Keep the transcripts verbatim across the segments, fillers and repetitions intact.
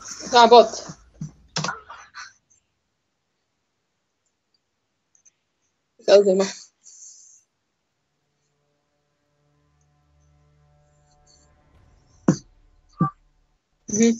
Ah, bot. زي ما مهم.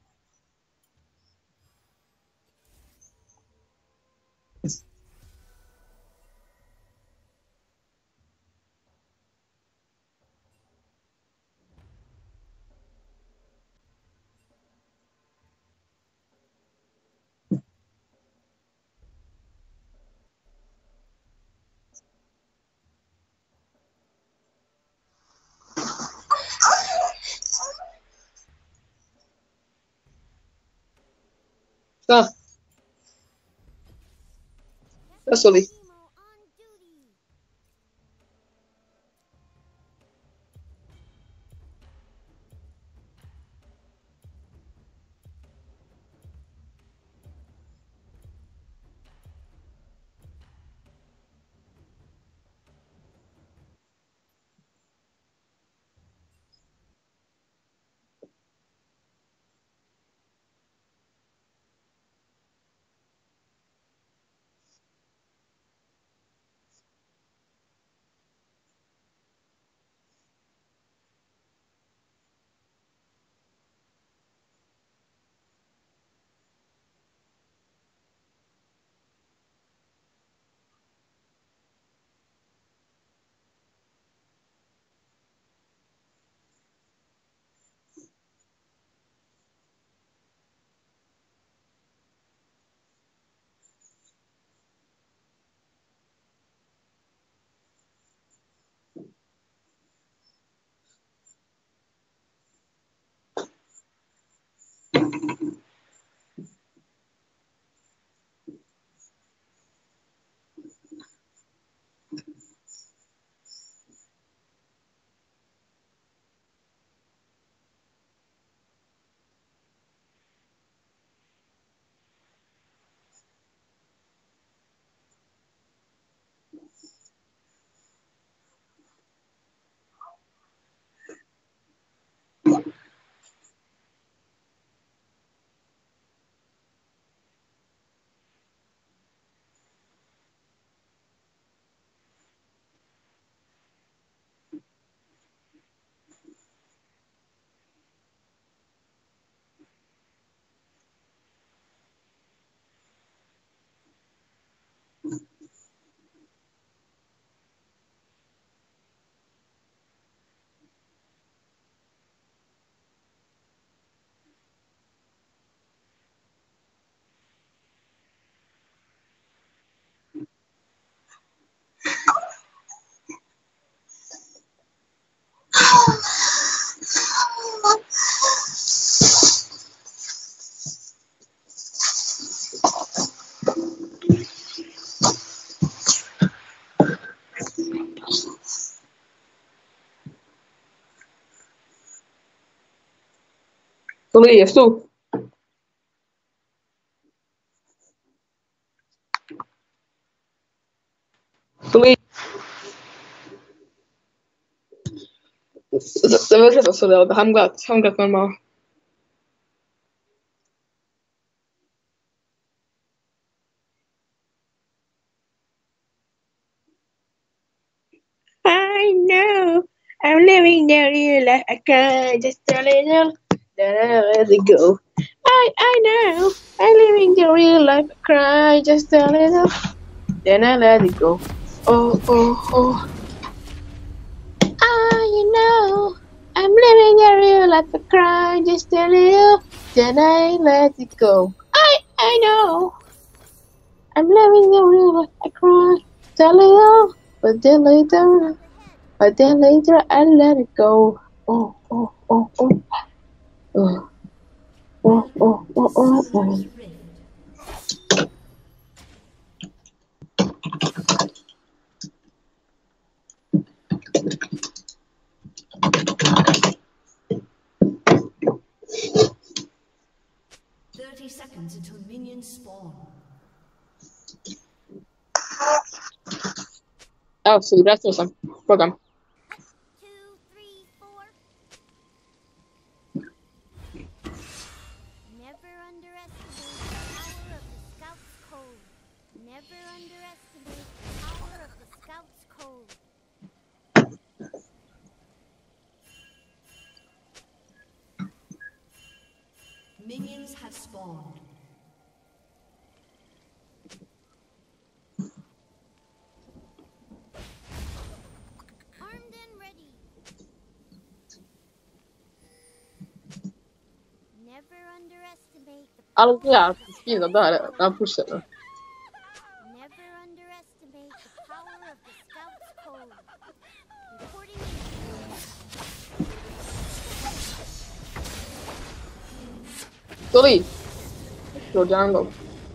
Ah, sorry. Sorry, és tu? Sorry. Det var det så det hamgat, hamgat normal. I know I'm living the real life. I cry just a little, then I let it go. I I know I'm living the real life. I cry just a little, then I let it go. Oh oh oh. I know I'm living the real life. I cry just a little, then I let it go. I I know I'm living the real life. I cry just a little, but then later. But then later I let it go. Oh, oh, oh, oh. Oh, oh, oh, oh, oh, oh. Thirty seconds until minions spawn. Oh, so that's awesome. Welcome. Two, three, four. Never enemies have spawned. Armed and ready. Never underestimate the Allunghiato, schizo, dai, la pushata. Never underestimate the power of the Scout's code. Reporting Sto lì. Lo jungle.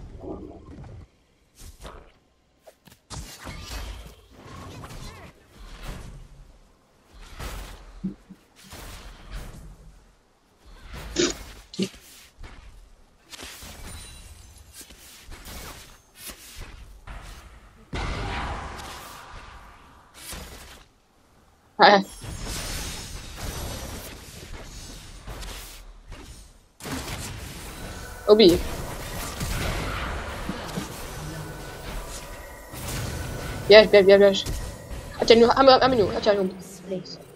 Eh. Obi. Yes, yes, yes, yes. Acha nyu, ame ame nyu, acha nyu.